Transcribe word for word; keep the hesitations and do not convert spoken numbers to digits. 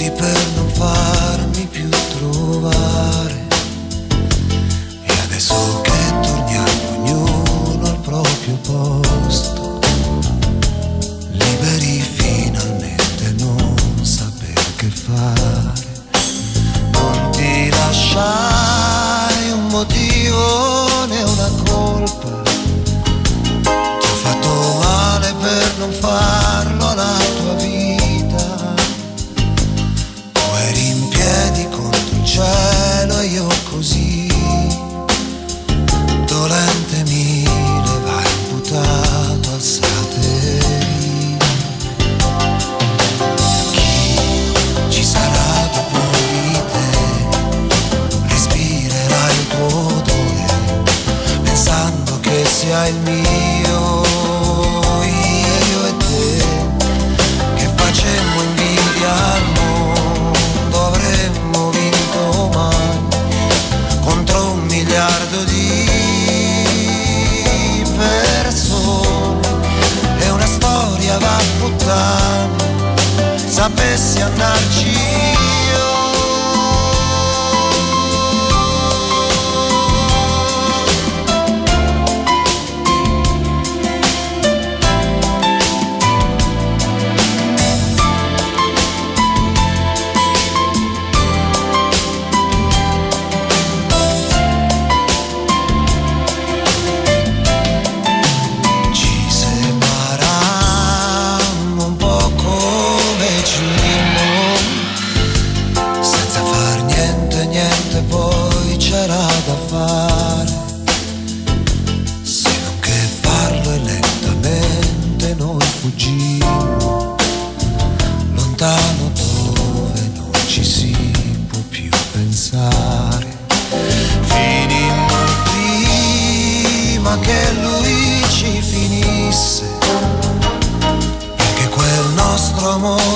lì per non farmi più trovare. E adesso che torniamo ognuno al proprio posto, liberi finalmente, non saper che fare. Non ti lasciai un motivo né una colpa, ti ho fatto male per non farlo alla tua vita. Tu eri in piedi contro il cielo e io così, dolente mi levai imputato, alzate via. Chi ci sarà dopo di te? Respirerai il tuo odore, pensando che sia il mio. Io e te, che facemmo invidia al mondo, avremmo vinto mai contro un miliardo di persone. E una storia va a puttane, sapessi andarci io. Ci separammo un po' come cimmo, senza far niente, niente poi c'era da fare, se non che farlo e lentamente noi fuggimmo, lontano dove non ci si può più pensare. Finimmo prima che lui ci finisse, perché quel nostro amore